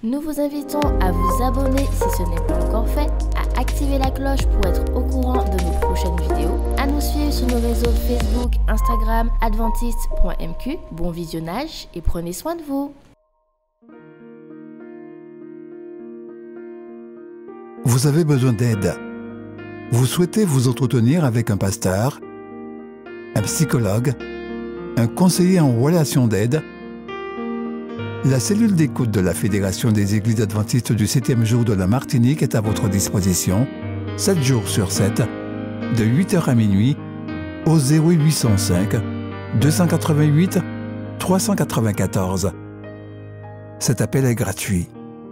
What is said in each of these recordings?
Nous vous invitons à vous abonner si ce n'est pas encore fait, à activer la cloche pour être au courant de nos prochaines vidéos, à nous suivre sur nos réseaux Facebook, Instagram, adventiste.mq. Bon visionnage et prenez soin de vous. Vous avez besoin d'aide. Vous souhaitez vous entretenir avec un pasteur, un psychologue, un conseiller en relation d'aide. La cellule d'écoute de la Fédération des Églises adventistes du 7e jour de la Martinique est à votre disposition, 7 jours sur 7, de 8h à minuit, au 0805 288 394. Cet appel est gratuit.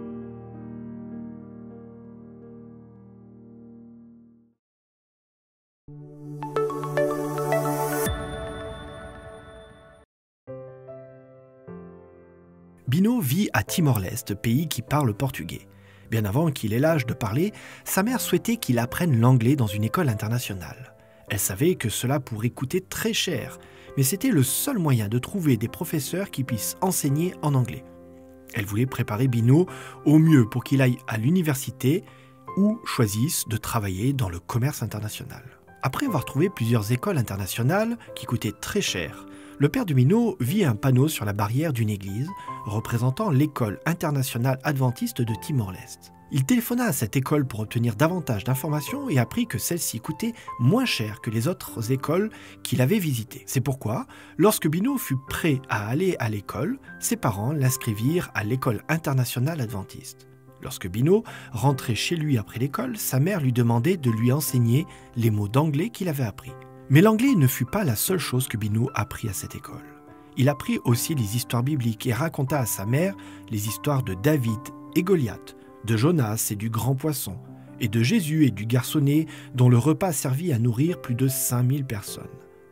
Bino vit à Timor-Leste, pays qui parle portugais. Bien avant qu'il ait l'âge de parler, sa mère souhaitait qu'il apprenne l'anglais dans une école internationale. Elle savait que cela pourrait coûter très cher, mais c'était le seul moyen de trouver des professeurs qui puissent enseigner en anglais. Elle voulait préparer Bino au mieux pour qu'il aille à l'université ou choisisse de travailler dans le commerce international. Après avoir trouvé plusieurs écoles internationales qui coûtaient très cher, le père de Bino vit un panneau sur la barrière d'une église représentant l'école internationale adventiste de Timor-Leste. Il téléphona à cette école pour obtenir davantage d'informations et apprit que celle-ci coûtait moins cher que les autres écoles qu'il avait visitées. C'est pourquoi, lorsque Bino fut prêt à aller à l'école, ses parents l'inscrivirent à l'école internationale adventiste. Lorsque Bino rentrait chez lui après l'école, sa mère lui demandait de lui enseigner les mots d'anglais qu'il avait appris. Mais l'anglais ne fut pas la seule chose que Bino apprit à cette école. Il apprit aussi les histoires bibliques et raconta à sa mère les histoires de David et Goliath, de Jonas et du grand poisson, et de Jésus et du garçonnet dont le repas servit à nourrir plus de 5000 personnes.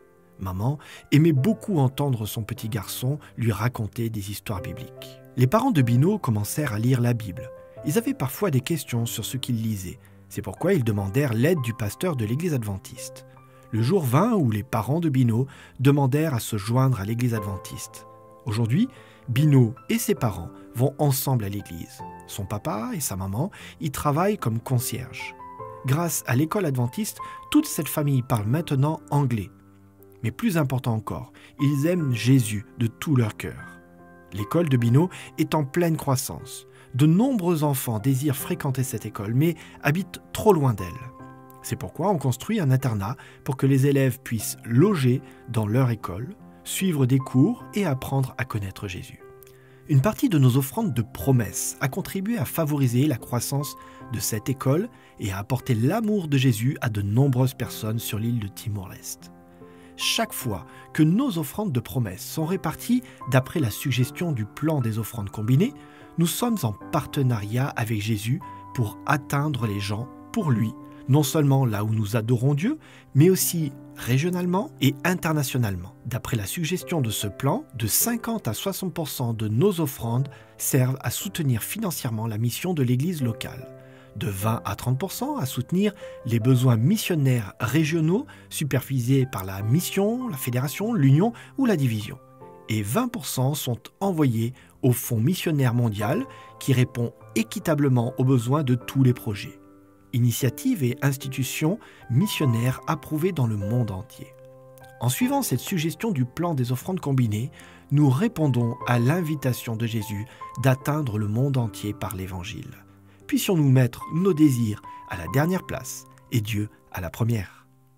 Maman aimait beaucoup entendre son petit garçon lui raconter des histoires bibliques. Les parents de Bino commencèrent à lire la Bible. Ils avaient parfois des questions sur ce qu'ils lisaient. C'est pourquoi ils demandèrent l'aide du pasteur de l'église adventiste. Le jour vint où les parents de Bino demandèrent à se joindre à l'église adventiste. Aujourd'hui, Bino et ses parents vont ensemble à l'église. Son papa et sa maman y travaillent comme concierges. Grâce à l'école adventiste, toute cette famille parle maintenant anglais. Mais plus important encore, ils aiment Jésus de tout leur cœur. L'école de Bino est en pleine croissance. De nombreux enfants désirent fréquenter cette école, mais habitent trop loin d'elle. C'est pourquoi on construit un internat pour que les élèves puissent loger dans leur école, suivre des cours et apprendre à connaître Jésus. Une partie de nos offrandes de promesses a contribué à favoriser la croissance de cette école et à apporter l'amour de Jésus à de nombreuses personnes sur l'île de Timor-Leste. Chaque fois que nos offrandes de promesses sont réparties d'après la suggestion du plan des offrandes combinées, nous sommes en partenariat avec Jésus pour atteindre les gens pour lui, non seulement là où nous adorons Dieu, mais aussi régionalement et internationalement. D'après la suggestion de ce plan, de 50 à 60% de nos offrandes servent à soutenir financièrement la mission de l'Église locale, de 20 à 30% à soutenir les besoins missionnaires régionaux supervisés par la mission, la fédération, l'union ou la division, et 20% sont envoyés au Fonds missionnaire mondial qui répond équitablement aux besoins de tous les projets. Initiatives et institutions missionnaires approuvées dans le monde entier. En suivant cette suggestion du plan des offrandes combinées, nous répondons à l'invitation de Jésus d'atteindre le monde entier par l'Évangile. Puissions-nous mettre nos désirs à la dernière place et Dieu à la première.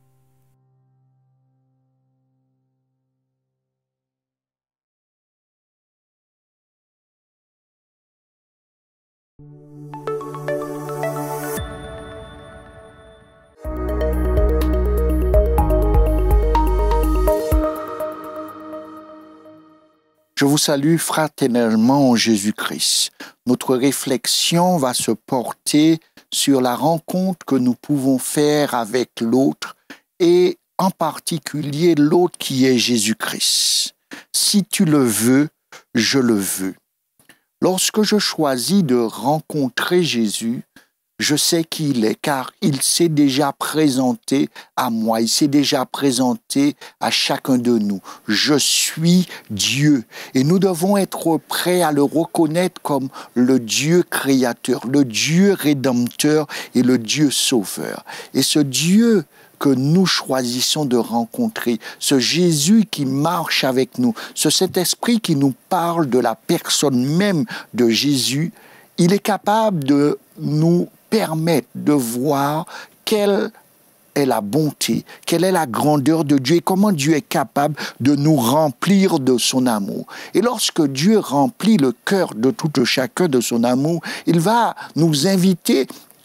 Je vous salue fraternellement en Jésus-Christ. Notre réflexion va se porter sur la rencontre que nous pouvons faire avec l'autre et en particulier l'autre qui est Jésus-Christ. Si tu le veux, je le veux. Lorsque je choisis de rencontrer Jésus, Je sais qui il est, car il s'est déjà présenté à moi, il s'est déjà présenté à chacun de nous. Je suis Dieu. Et nous devons être prêts à le reconnaître comme le Dieu créateur, le Dieu rédempteur et le Dieu sauveur. Et ce Dieu que nous choisissons de rencontrer, ce Jésus qui marche avec nous, ce Saint-Esprit qui nous parle de la personne même de Jésus, il est capable de nous permettre de voir quelle est la bonté, quelle est la grandeur de Dieu et comment Dieu est capable de nous remplir de son amour. Et lorsque Dieu remplit le cœur de tout chacun de son amour, il va nous inviter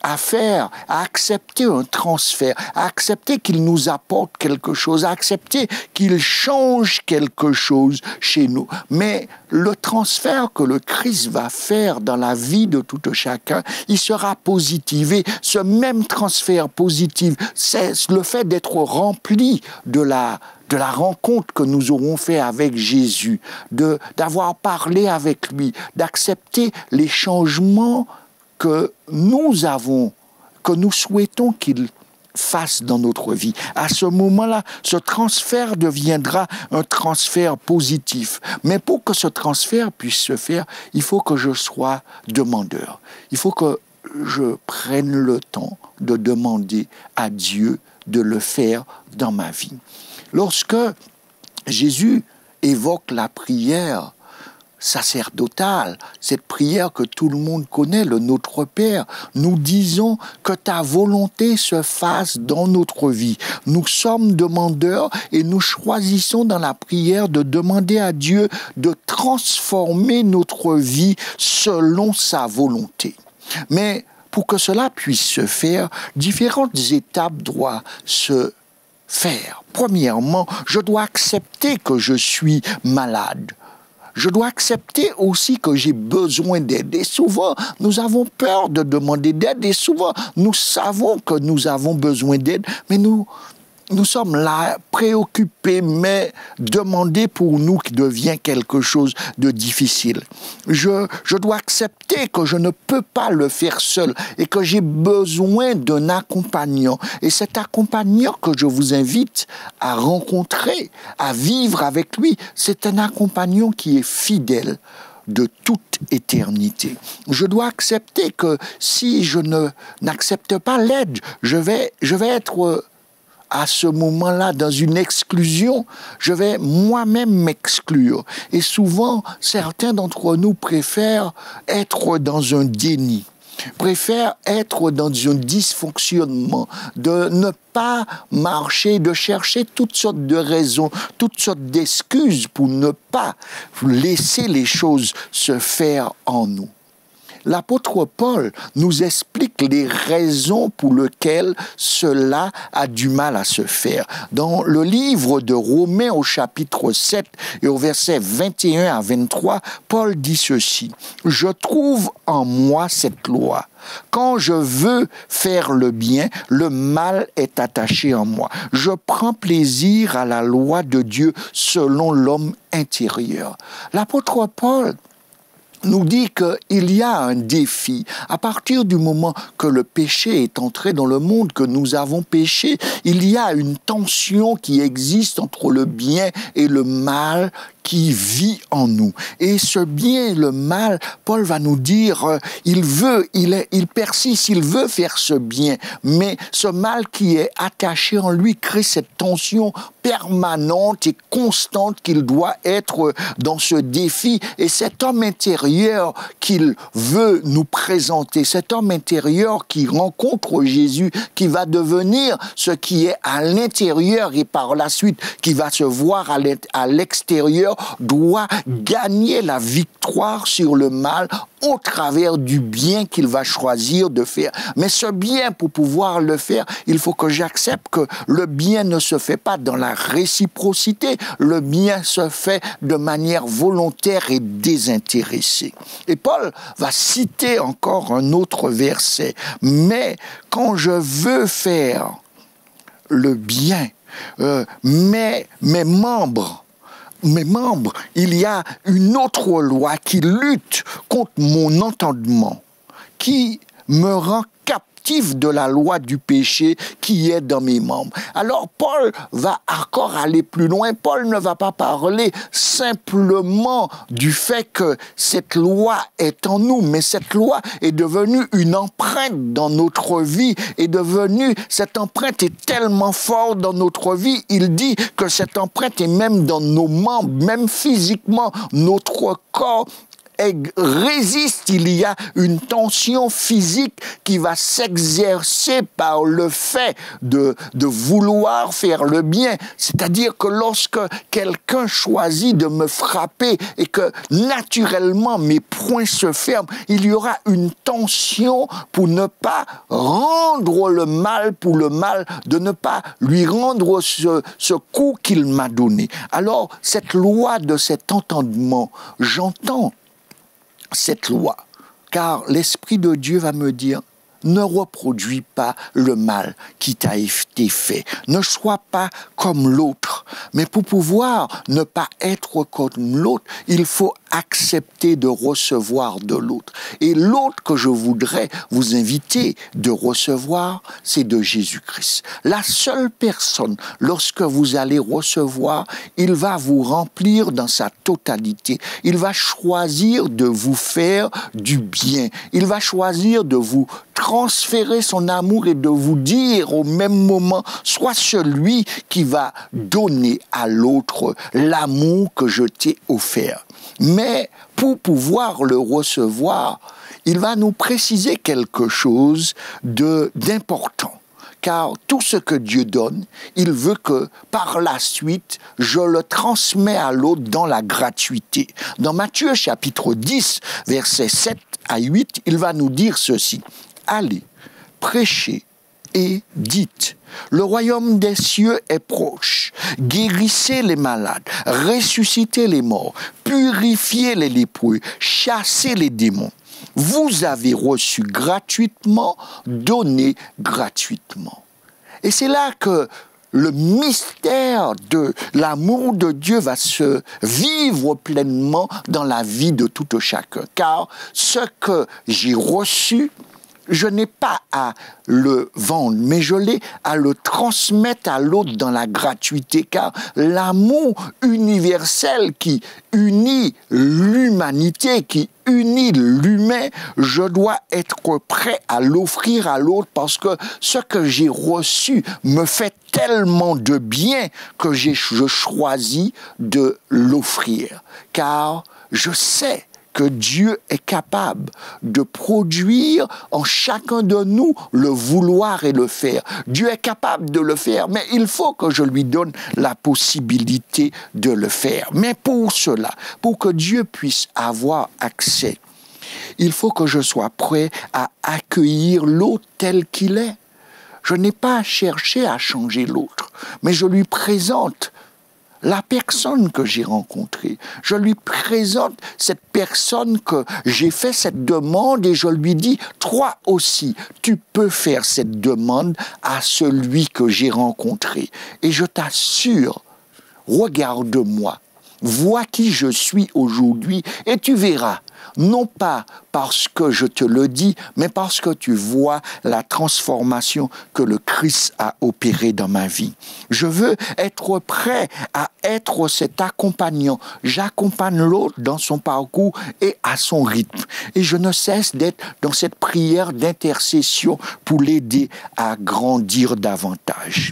à accepter un transfert, à accepter qu'il nous apporte quelque chose, à accepter qu'il change quelque chose chez nous. Mais le transfert que le Christ va faire dans la vie de tout chacun, il sera positivé. Ce même transfert positif, c'est le fait d'être rempli de la rencontre que nous aurons fait avec Jésus, d'avoir parlé avec lui, d'accepter les changements que nous souhaitons qu'il fasse dans notre vie. À ce moment-là, ce transfert deviendra un transfert positif. Mais pour que ce transfert puisse se faire, il faut que je sois demandeur. Il faut que je prenne le temps de demander à Dieu de le faire dans ma vie. Lorsque Jésus évoque la prière sacerdotale, cette prière que tout le monde connaît, le Notre Père, nous disons que ta volonté se fasse dans notre vie. Nous sommes demandeurs et nous choisissons dans la prière de demander à Dieu de transformer notre vie selon sa volonté. Mais pour que cela puisse se faire, différentes étapes doivent se faire. Premièrement, je dois accepter que je suis malade. Je dois accepter aussi que j'ai besoin d'aide. Et souvent, nous avons peur de demander d'aide. Et souvent, nous savons que nous avons besoin d'aide. Mais nous sommes là, préoccupés, mais demander pour nous qui devient quelque chose de difficile. Je dois accepter que je ne peux pas le faire seul et que j'ai besoin d'un accompagnant. Et cet accompagnant que je vous invite à rencontrer, à vivre avec lui, c'est un accompagnant qui est fidèle de toute éternité. Je dois accepter que si je n'accepte pas l'aide, je vais être à ce moment-là, dans une exclusion, je vais moi-même m'exclure. Et souvent, certains d'entre nous préfèrent être dans un déni, préfèrent être dans un dysfonctionnement, de ne pas marcher, de chercher toutes sortes de raisons, toutes sortes d'excuses pour ne pas laisser les choses se faire en nous. L'apôtre Paul nous explique les raisons pour lesquelles cela a du mal à se faire. Dans le livre de Romains au chapitre 7 et au verset 21 à 23, Paul dit ceci: « Je trouve en moi cette loi. Quand je veux faire le bien, le mal est attaché en moi. Je prends plaisir à la loi de Dieu selon l'homme intérieur. » L'apôtre Paul nous dit qu'il y a un défi. À partir du moment que le péché est entré dans le monde, que nous avons péché, il y a une tension qui existe entre le bien et le mal qui vit en nous. Et ce bien et le mal, Paul va nous dire, il persiste, il veut faire ce bien, mais ce mal qui est attaché en lui crée cette tension permanente et constante qu'il doit être dans ce défi. Et cet homme intérieur qu'il veut nous présenter, cet homme intérieur qui rencontre Jésus, qui va devenir ce qui est à l'intérieur et par la suite qui va se voir à l'extérieur, doit gagner la victoire sur le mal au travers du bien qu'il va choisir de faire. Mais ce bien, pour pouvoir le faire, il faut que j'accepte que le bien ne se fait pas dans la réciprocité. Le bien se fait de manière volontaire et désintéressée. Et Paul va citer encore un autre verset. Mais quand je veux faire le bien, mes membres, il y a une autre loi qui lutte contre mon entendement, qui me rend captif de la loi du péché qui est dans mes membres. Alors Paul va encore aller plus loin. Paul ne va pas parler simplement du fait que cette loi est en nous, mais cette loi est devenue une empreinte dans notre vie, cette empreinte est tellement forte dans notre vie, il dit que cette empreinte est même dans nos membres, même physiquement, notre corps résiste, il y a une tension physique qui va s'exercer par le fait de vouloir faire le bien. C'est-à-dire que lorsque quelqu'un choisit de me frapper et que naturellement mes poings se ferment, il y aura une tension pour ne pas rendre le mal pour le mal, de ne pas lui rendre ce coup qu'il m'a donné. Alors, cette loi de cet entendement, j'entends cette loi, car l'Esprit de Dieu va me dire, ne reproduis pas le mal qui t'a été fait. Ne sois pas comme l'autre. Mais pour pouvoir ne pas être comme l'autre, il faut accepter de recevoir de l'autre. Et l'autre que je voudrais vous inviter de recevoir, c'est de Jésus-Christ. La seule personne, lorsque vous allez recevoir, il va vous remplir dans sa totalité. Il va choisir de vous faire du bien. Il va choisir de vous transférer son amour et de vous dire au même moment, sois celui qui va donner à l'autre l'amour que je t'ai offert. Mais pour pouvoir le recevoir, il va nous préciser quelque chose d'important. Car tout ce que Dieu donne, il veut que par la suite, je le transmets à l'autre dans la gratuité. Dans Matthieu chapitre 10, versets 7 à 8, il va nous dire ceci. Allez, prêchez et dites, le royaume des cieux est proche. Guérissez les malades, ressuscitez les morts, purifiez les lépreux, chassez les démons. Vous avez reçu gratuitement, donnez gratuitement. Et c'est là que le mystère de l'amour de Dieu va se vivre pleinement dans la vie de tout chacun. Car ce que j'ai reçu, je n'ai pas à le vendre, mais je l'ai à le transmettre à l'autre dans la gratuité, car l'amour universel qui unit l'humanité, qui unit l'humain, je dois être prêt à l'offrir à l'autre parce que ce que j'ai reçu me fait tellement de bien que je choisis de l'offrir, car je sais que Dieu est capable de produire en chacun de nous le vouloir et le faire. Dieu est capable de le faire, mais il faut que je lui donne la possibilité de le faire. Mais pour cela, pour que Dieu puisse avoir accès, il faut que je sois prêt à accueillir l'autre tel qu'il est. Je n'ai pas à chercher à changer l'autre, mais je lui présente la personne que j'ai rencontrée. Je lui présente cette personne que j'ai fait cette demande et je lui dis, toi aussi, tu peux faire cette demande à celui que j'ai rencontré. Et je t'assure, regarde-moi, vois qui je suis aujourd'hui et tu verras, non pas parce que je te le dis, mais parce que tu vois la transformation que le Christ a opérée dans ma vie. Je veux être prêt à être cet accompagnant. J'accompagne l'autre dans son parcours et à son rythme. Et je ne cesse d'être dans cette prière d'intercession pour l'aider à grandir davantage.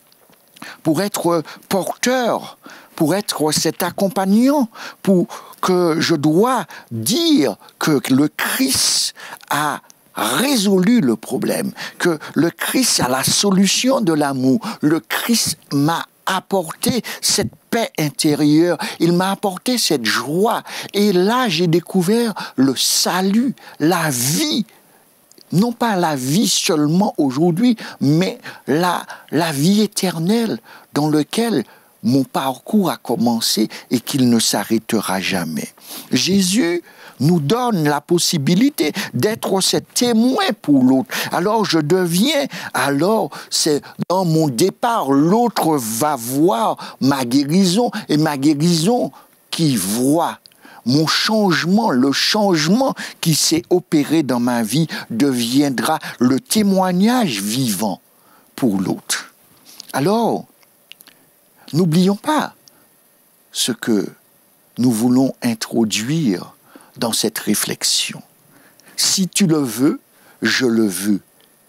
Pour être porteur, pour être cet accompagnant, pour que je dois dire que le Christ a résolu le problème, que le Christ a la solution de l'amour. Le Christ m'a apporté cette paix intérieure, il m'a apporté cette joie. Et là, j'ai découvert le salut, la vie. Non pas la vie seulement aujourd'hui, mais la vie éternelle dans laquelle mon parcours a commencé et qu'il ne s'arrêtera jamais. Jésus nous donne la possibilité d'être cet témoin pour l'autre. Alors je deviens, c'est dans mon départ, l'autre va voir ma guérison et ma guérison qui voit mon changement, le changement qui s'est opéré dans ma vie deviendra le témoignage vivant pour l'autre. Alors, n'oublions pas ce que nous voulons introduire dans cette réflexion. Si tu le veux, je le veux.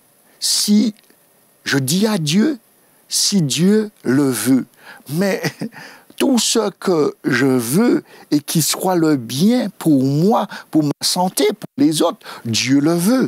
Si je dis à Dieu, si Dieu le veut. Mais tout ce que je veux et qui soit le bien pour moi, pour ma santé, pour les autres, Dieu le veut.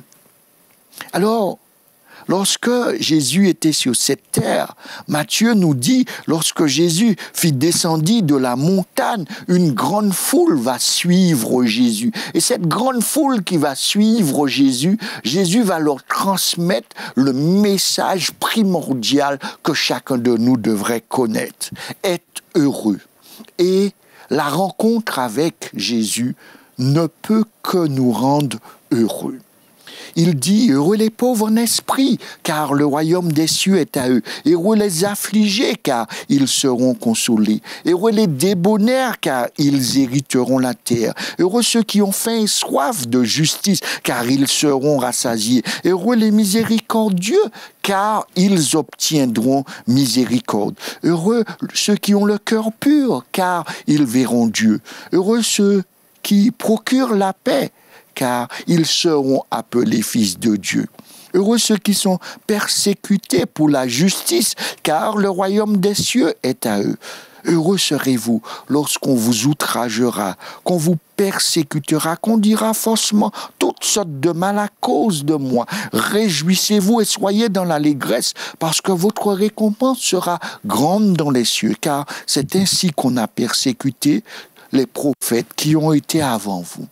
Alors, lorsque Jésus était sur cette terre, Matthieu nous dit, lorsque Jésus fit descendre de la montagne, une grande foule va suivre Jésus. Et cette grande foule qui va suivre Jésus, Jésus va leur transmettre le message primordial que chacun de nous devrait connaître. Être heureux. Et la rencontre avec Jésus ne peut que nous rendre heureux. Il dit, heureux les pauvres en esprit, car le royaume des cieux est à eux. Heureux les affligés, car ils seront consolés. Heureux les débonnaires, car ils hériteront la terre. Heureux ceux qui ont faim et soif de justice, car ils seront rassasiés. Heureux les miséricordieux, car ils obtiendront miséricorde. Heureux ceux qui ont le cœur pur, car ils verront Dieu. Heureux ceux qui procurent la paix, car ils seront appelés fils de Dieu. Heureux ceux qui sont persécutés pour la justice, car le royaume des cieux est à eux. Heureux serez-vous lorsqu'on vous outragera, qu'on vous persécutera, qu'on dira faussement toutes sortes de mal à cause de moi. Réjouissez-vous et soyez dans l'allégresse, parce que votre récompense sera grande dans les cieux, car c'est ainsi qu'on a persécuté les prophètes qui ont été avant vous.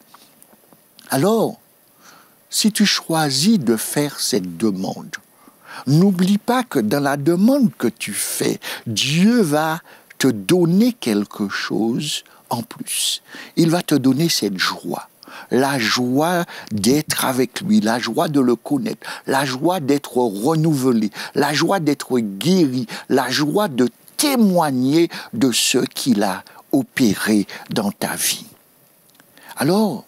Alors, si tu choisis de faire cette demande, n'oublie pas que dans la demande que tu fais, Dieu va te donner quelque chose en plus. Il va te donner cette joie. La joie d'être avec lui, la joie de le connaître, la joie d'être renouvelé, la joie d'être guéri, la joie de témoigner de ce qu'il a opéré dans ta vie. Alors,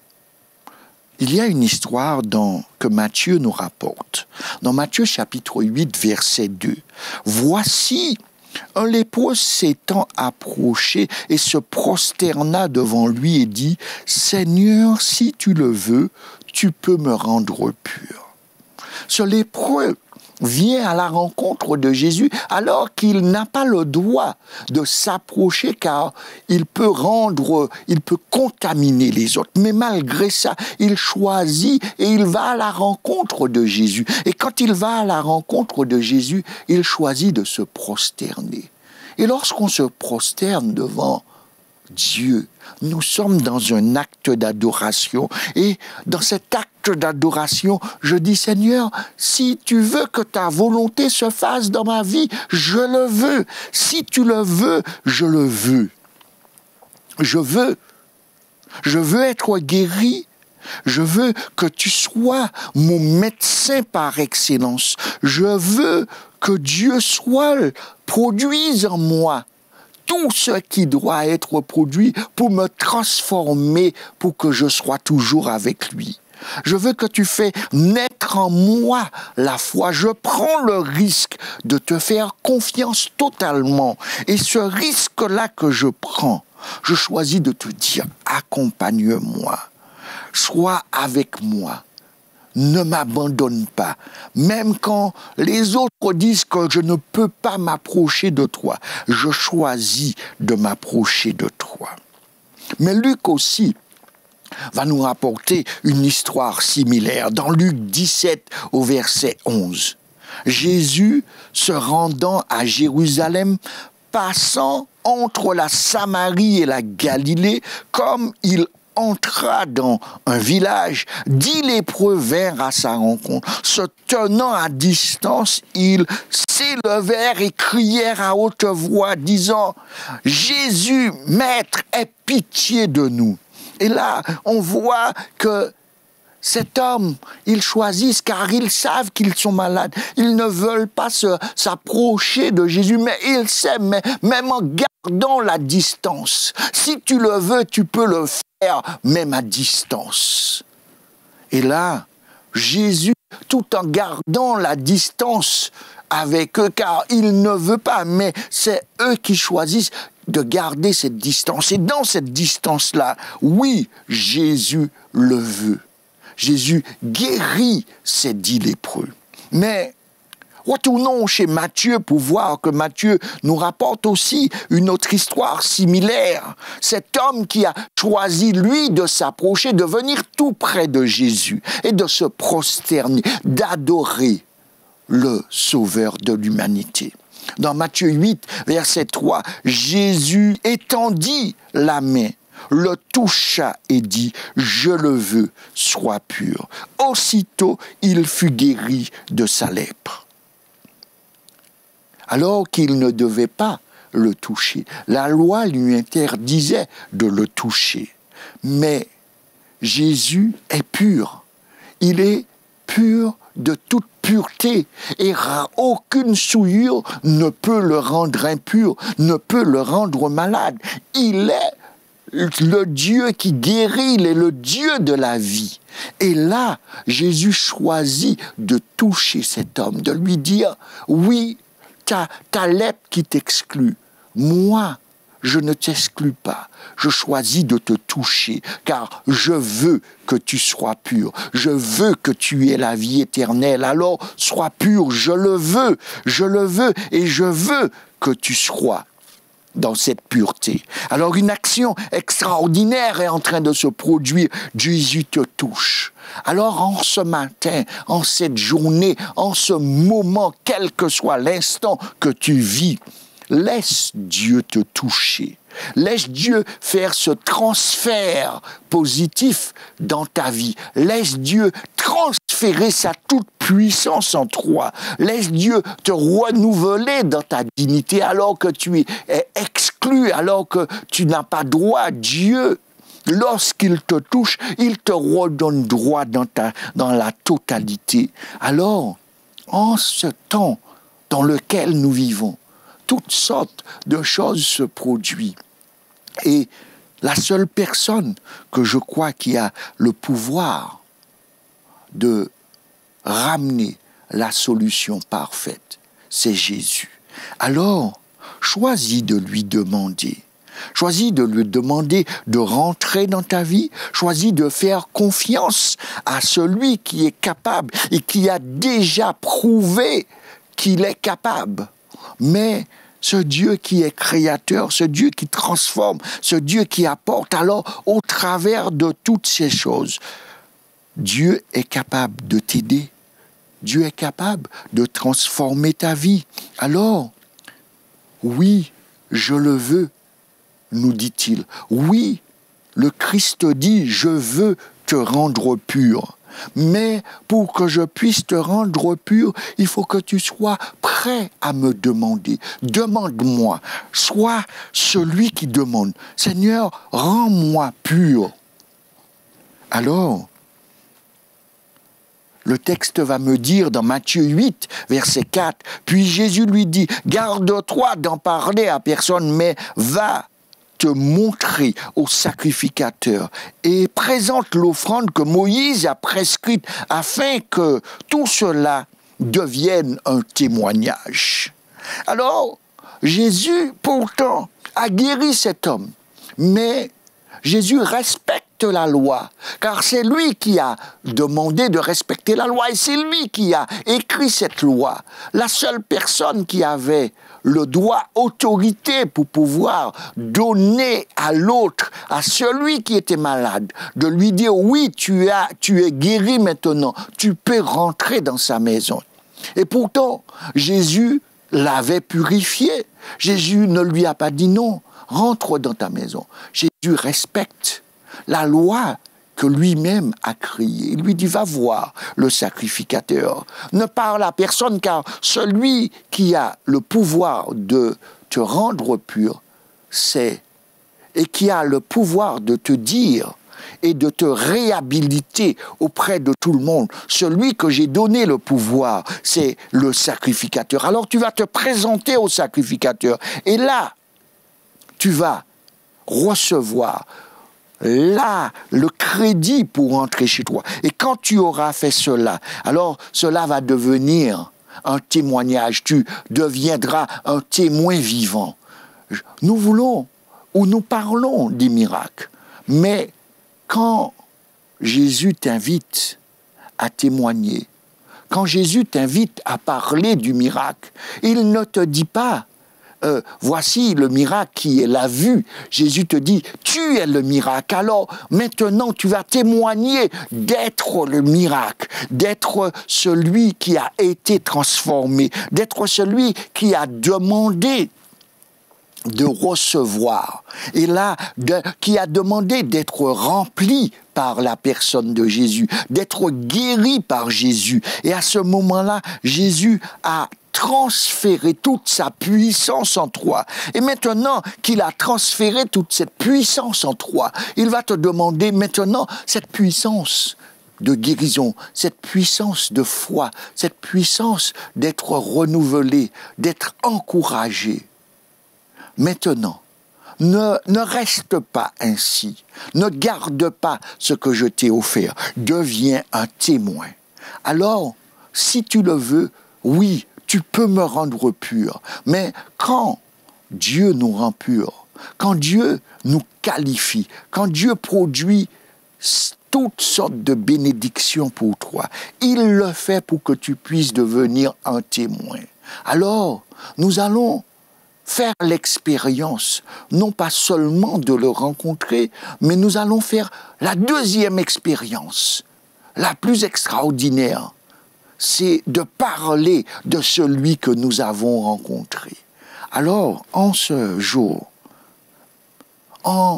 il y a une histoire que Matthieu nous rapporte. Dans Matthieu chapitre 8, verset 2. « Voici un lépreux s'étant approché et se prosterna devant lui et dit, « Seigneur, si tu le veux, tu peux me rendre pur. » Ce lépreux vient à la rencontre de Jésus alors qu'il n'a pas le droit de s'approcher car il peut contaminer les autres. Mais malgré ça, il choisit et il va à la rencontre de Jésus. Et quand il va à la rencontre de Jésus, il choisit de se prosterner. Et lorsqu'on se prosterne devant Dieu, nous sommes dans un acte d'adoration. Et dans cet acte d'adoration, je dis, Seigneur, si tu veux que ta volonté se fasse dans ma vie, je le veux. Si tu le veux, je le veux. Je veux être guéri. Je veux que tu sois mon médecin par excellence. Je veux que Dieu produise en moi tout ce qui doit être produit pour me transformer, pour que je sois toujours avec lui. Je veux que tu fais naître en moi la foi. Je prends le risque de te faire confiance totalement. Et ce risque-là que je prends, je choisis de te dire, accompagne-moi, sois avec moi. Ne m'abandonne pas. Même quand les autres disent que je ne peux pas m'approcher de toi, je choisis de m'approcher de toi. Mais Luc aussi va nous rapporter une histoire similaire. Dans Luc 17 au verset 11, Jésus se rendant à Jérusalem, passant entre la Samarie et la Galilée, comme il entra dans un village, 10 lépreux vinrent à sa rencontre. Se tenant à distance, ils s'élevèrent et crièrent à haute voix, disant, « Jésus, Maître, aie pitié de nous. » Et là, on voit que cet homme, ils choisissent car ils savent qu'ils sont malades. Ils ne veulent pas s'approcher de Jésus, mais ils savent, même en gardant gardant la distance. Si tu le veux, tu peux le faire même à distance. Et là, Jésus, tout en gardant la distance avec eux, car il ne veut pas, mais c'est eux qui choisissent de garder cette distance. Et dans cette distance-là, oui, Jésus le veut. Jésus guérit ces 10 lépreux. Mais retournons chez Matthieu pour voir que Matthieu nous rapporte aussi une autre histoire similaire. Cet homme qui a choisi, lui, de s'approcher, de venir tout près de Jésus et de se prosterner, d'adorer le Sauveur de l'humanité. Dans Matthieu 8, verset 3, Jésus étendit la main, le toucha et dit « Je le veux, sois pur ». Aussitôt, il fut guéri de sa lèpre. Alors qu'il ne devait pas le toucher, la loi lui interdisait de le toucher. Mais Jésus est pur. Il est pur de toute pureté et aucune souillure ne peut le rendre impur, ne peut le rendre malade. Il est le Dieu qui guérit, il est le Dieu de la vie. Et là, Jésus choisit de toucher cet homme, de lui dire « Oui, ta lèpre qui t'exclut, moi, je ne t'exclus pas. Je choisis de te toucher, car je veux que tu sois pur. Je veux que tu aies la vie éternelle. Alors, sois pur, je le veux, et je veux que tu sois dans cette pureté. » Alors, une action extraordinaire est en train de se produire. Jésus te touche. Alors, en ce matin, en cette journée, en ce moment, quel que soit l'instant que tu vis, laisse Dieu te toucher. Laisse Dieu faire ce transfert positif dans ta vie. Laisse Dieu transférer sa toute-puissance en toi. Laisse Dieu te renouveler dans ta dignité alors que tu es exclu, alors que tu n'as pas droit. Dieu, lorsqu'il te touche, il te redonne droit dans la totalité. Alors, en ce temps dans lequel nous vivons, toutes sortes de choses se produisent. Et la seule personne que je crois qui a le pouvoir de ramener la solution parfaite, c'est Jésus. Alors, choisis de lui demander. Choisis de lui demander de rentrer dans ta vie. Choisis de faire confiance à celui qui est capable et qui a déjà prouvé qu'il est capable. Mais ce Dieu qui est créateur, ce Dieu qui transforme, ce Dieu qui apporte, alors au travers de toutes ces choses, Dieu est capable de t'aider. Dieu est capable de transformer ta vie. Alors, oui, je le veux, nous dit-il. Oui, le Christ dit, je veux te rendre pur. Mais pour que je puisse te rendre pur, il faut que tu sois prêt à me demander. Demande-moi. Sois celui qui demande. Seigneur, rends-moi pur. Alors, le texte va me dire dans Matthieu 8, verset 4, « Puis Jésus lui dit, garde-toi d'en parler à personne, mais va te montrer au sacrificateur et présente l'offrande que Moïse a prescrite afin que tout cela devienne un témoignage. » Alors, Jésus, pourtant, a guéri cet homme, mais Jésus respecte la loi, car c'est lui qui a demandé de respecter la loi et c'est lui qui a écrit cette loi. La seule personne qui avait le droit, autorité pour pouvoir donner à l'autre, à celui qui était malade, de lui dire oui, tu es guéri maintenant, tu peux rentrer dans sa maison. Et pourtant, Jésus l'avait purifié. Jésus ne lui a pas dit non, rentre dans ta maison. Jésus respecte la loi que lui-même a créée. Il lui dit, va voir le sacrificateur. Ne parle à personne, car celui qui a le pouvoir de te rendre pur, c'est, et qui a le pouvoir de te dire et de te réhabiliter auprès de tout le monde. Celui que j'ai donné le pouvoir, c'est le sacrificateur. Alors tu vas te présenter au sacrificateur. Et là, tu vas recevoir là le crédit pour entrer chez toi. Et quand tu auras fait cela, alors cela va devenir un témoignage. Tu deviendras un témoin vivant. Nous voulons ou nous parlons des miracles. Mais quand Jésus t'invite à témoigner, quand Jésus t'invite à parler du miracle, il ne te dit pas voici le miracle qui est la vue. Jésus te dit, tu es le miracle. Alors maintenant, tu vas témoigner d'être le miracle, d'être celui qui a été transformé, d'être celui qui a demandé de recevoir. Et là, qui a demandé d'être rempli par la personne de Jésus, d'être guéri par Jésus. Et à ce moment-là, Jésus a transféré toute sa puissance en toi. Et maintenant qu'il a transféré toute cette puissance en toi, il va te demander maintenant cette puissance de guérison, cette puissance de foi, cette puissance d'être renouvelé, d'être encouragé. Maintenant, ne reste pas ainsi. Ne garde pas ce que je t'ai offert. Deviens un témoin. Alors, si tu le veux, oui, tu peux me rendre pur. Mais quand Dieu nous rend pur, quand Dieu nous qualifie, quand Dieu produit toutes sortes de bénédictions pour toi, il le fait pour que tu puisses devenir un témoin. Alors, nous allons faire l'expérience, non pas seulement de le rencontrer, mais nous allons faire la deuxième expérience, la plus extraordinaire. C'est de parler de celui que nous avons rencontré. Alors, en ce jour, en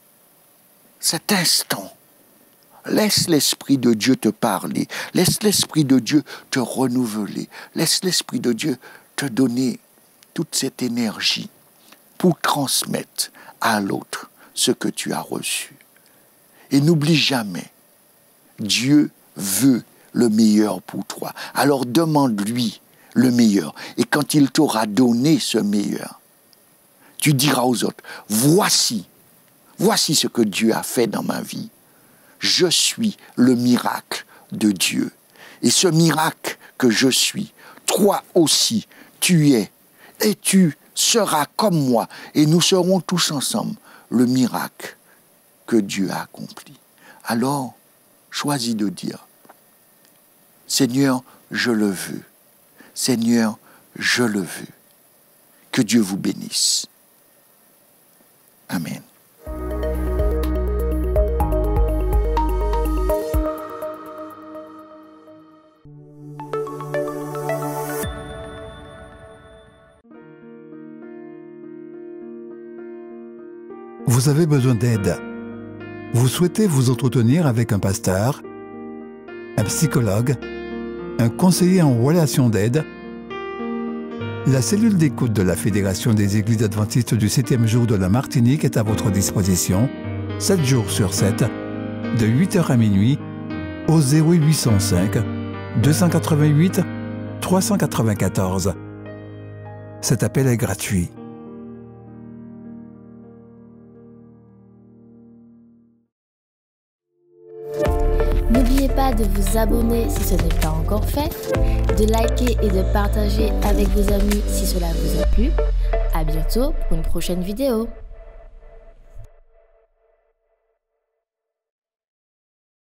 cet instant, laisse l'Esprit de Dieu te parler, laisse l'Esprit de Dieu te renouveler, laisse l'Esprit de Dieu te donner toute cette énergie pour transmettre à l'autre ce que tu as reçu. Et n'oublie jamais, Dieu veut le meilleur pour toi. Alors demande-lui le meilleur. Et quand il t'aura donné ce meilleur, tu diras aux autres, voici ce que Dieu a fait dans ma vie. Je suis le miracle de Dieu. Et ce miracle que je suis, toi aussi, tu es. Et tu seras comme moi. Et nous serons tous ensemble le miracle que Dieu a accompli. Alors, choisis de dire, Seigneur, je le veux. Seigneur, je le veux. Que Dieu vous bénisse. Amen. Vous avez besoin d'aide. Vous souhaitez vous entretenir avec un pasteur, un psychologue, un conseiller en relation d'aide. La cellule d'écoute de la Fédération des Églises adventistes du 7e jour de la Martinique est à votre disposition, 7 jours sur 7, de 8h à minuit, au 0805 288 394. Cet appel est gratuit. N'oubliez pas de vous abonner si ce n'est pas encore fait, de liker et de partager avec vos amis si cela vous a plu. À bientôt pour une prochaine vidéo.